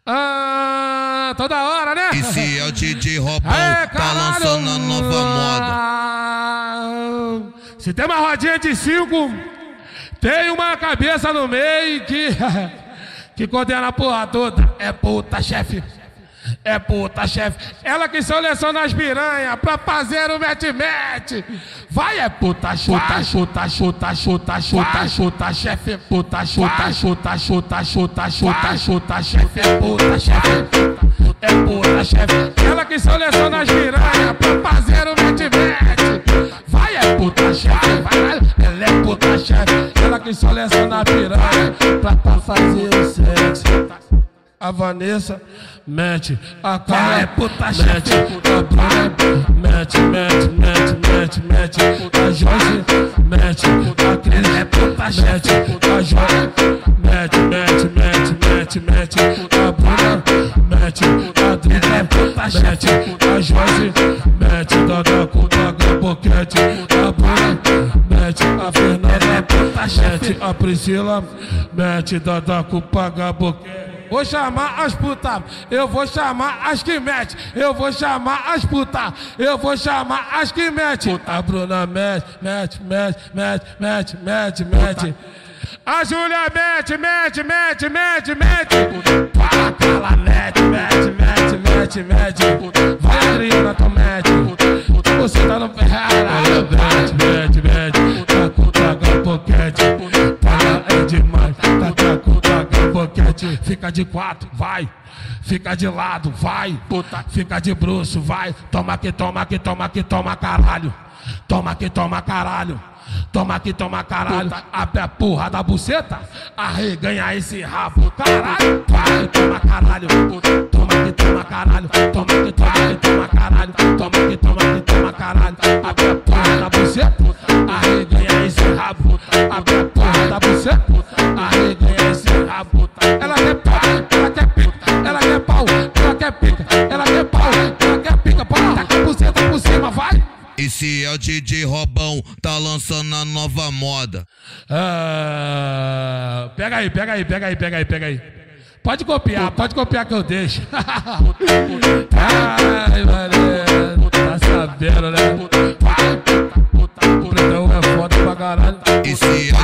Toda hora, né? Esse é o DJ Robão, tá lançando a nova moda. Se tem uma rodinha de 5, tem uma cabeça no meio que condena a porra toda. É puta, chefe. É puta, chefe. Ela que seleciona as piranha pra fazer o mete-mete. Vai, é puta, chuta, chuta, chuta, chuta, chuta, chuta, chefe. Puta, chuta, chuta, chuta, chuta, chuta, chuta, chefe. É puta, chefe. É puta, chefe. Ela que seleciona as piranha pra fazer o mete-mete. Vai, é puta, chefe. Ela é puta, chefe. Ela que seleciona a piranha pra fazer o sexo. A Vanessa mete, a Carla é puta, mete, a Bruna mete, mete, mete, mete, mete, a Jorge mete, a Cris é puta, mete, a Jorge mete, mete, mete, mete, mete, a Bruna mete, a Drica é puta, mete, a Jorge mete, Dada com Daga Boquete, a Bruna mete, a Fernanda é puta, mete, a Priscila mete, Dada com Paga Boquete. Vou chamar as putas, eu vou chamar as que mete, eu vou chamar as putas, eu vou chamar as que mete. A Bruna mete, mete, mete, mete, mete, mete, mete. A Júlia mete, mete, mete, mete, mete. A Carla mete, mete, mete, mete, mete. Vai, Adriana, tu mete. Você tá no Ferrara, mete, mete, mete. Tá com Daga Boquete, tá é demais, tá com Daga Boquete. Fica de 4, vai. Fica de lado, vai. Puta, fica de bruxo, vai. Toma que toma, que toma, que toma, caralho. Toma que toma, caralho. Toma que toma, caralho. Abre a porra da buceta, arreganha esse rabo, caralho. Vai, toma, caralho. Toma que toma, caralho. Toma que toma, que toma, caralho. Toma que toma, que toma, caralho. Abre a porra da buceta, arreganha esse rabo. Abre a porra da buceta, arreganha esse rabo. Ela quer pau, ela quer pica, ela quer pau, ela quer pica, ela quer pau, ela quer pica, pau, taca a buceta por cima, vai. Esse é o DJ Robão, tá lançando a nova moda. Pega aí, pega aí, pega aí, pega aí, pega aí. Pode copiar que eu deixo. Ai, mano, tá sabendo, né? Pretão é foda pra caralho. Esse é